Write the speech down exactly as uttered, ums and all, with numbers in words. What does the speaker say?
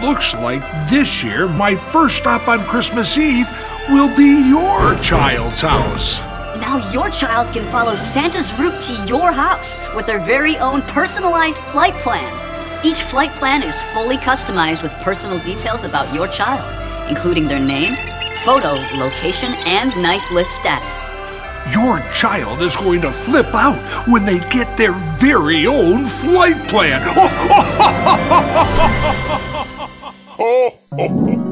looks like this year my first stop on Christmas Eve will be your child's house. Now your child can follow Santa's route to your house with their very own personalized flight plan. Each flight plan is fully customized with personal details about your child, including their name, photo, location, and nice list status. Your child is going to flip out when they get their very own flight plan.